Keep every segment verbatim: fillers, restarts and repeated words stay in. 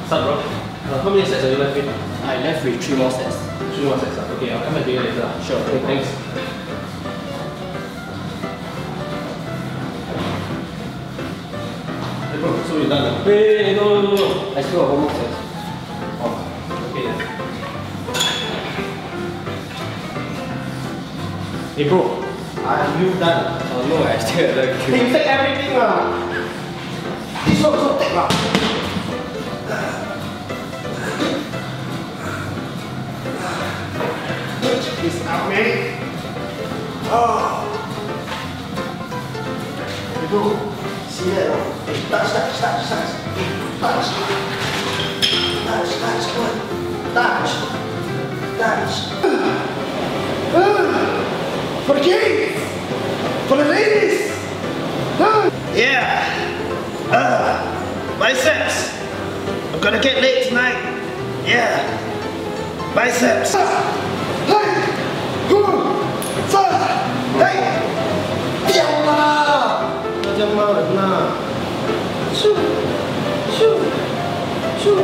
Start, bro. Uh, how many sets are you left with? I left with three more sets. Three more sets. Uh. Okay, I'll come back to you later. Sure. Okay, thanks. Hey, bro, so you're done now? Wait, no, no, no, no. I still have one more set. Oh, okay then. Hey, bro. Are you done? Oh no, I still have like Hey, you take everything lah. This one also take lah. Check this out, man. Oh. Hey, bro. See that? Hey, touch, touch, touch, touch. Touch. Touch, touch, come on. Touch. Touch. For the kids! For the ladies! Yeah. Uh, biceps. I'm gonna get late tonight. Yeah. Biceps. Hey! Hey! 掉啦！那叫骂人呐！咻咻咻！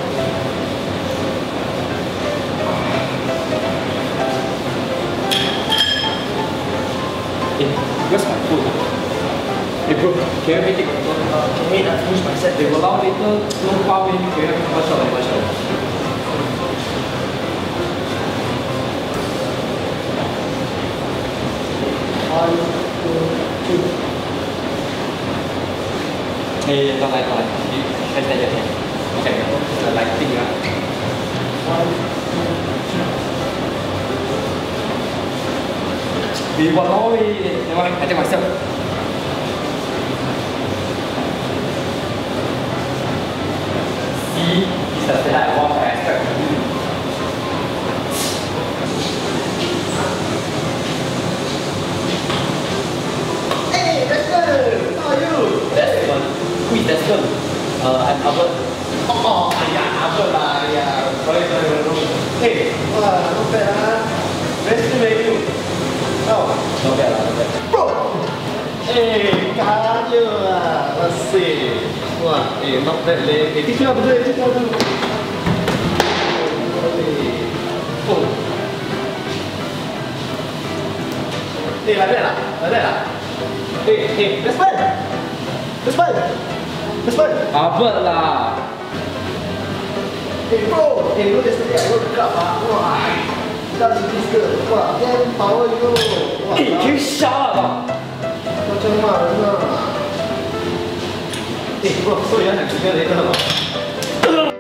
Hey, where's my food? Hey bro, can you make it? Uh, can wait, I finish my set. They will allow later, no power, can you have one shot and one shot? One, two, two. Hey, don't like, don't like. You can stand your hand. Okay, the lighting ah. One, two, We will always, you know, I take myself. See, it's the thing I want, I expect from you. Hey, Desmond! How are you? Desmond? Who is Desmond? Uh, I'm Albert. Oh, yeah, Albert lah, yeah. Sorry, sorry, sorry. Hey, wow, not bad ah. Very soon, maybe. Oh, Not bad lah, not bad. bro! Hey, cardio ah. Let's see. Wah, eh, not bad leh. Eh, teach me how to do it, teach me how to do it. Oh. Hey, like that lah, like that lah. Hey, hey, Desmond! Desmond! Desmond! Albert lah. Hey bro, hey, you know yesterday I go to club ah. Wah, dance with this girl. Wah, damn power you know. Wah, Hey, can you shut up? macam mana lah. Hey bro, so you want to together later or not?